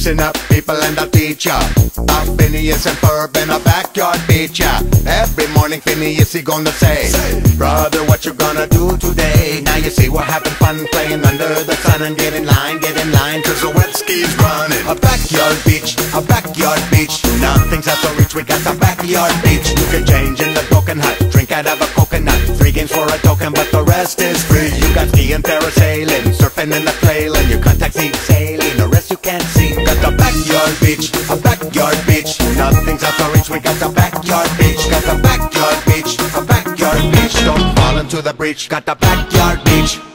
Listen up, people, and I'll teach ya. Bout Phineas and Ferb in a backyard beach, ya. Every morning Phineas he gonna say, brother, what you gonna do today? Now you see we're having fun playing under the sun, and get in line, cause the wet ski's running. A backyard beach, nothing's out of reach, we got a backyard beach. You can change in the broken hut, drink out of a coconut. 3 games for a token, but the rest is free. You got skiing, parasailing, surfing and a-flailing. You contact sea sailing, the rest you can't see. Got a backyard beach, nothing's out of reach, we got a backyard beach. Got a backyard beach, don't fall into the breach. Got a backyard beach.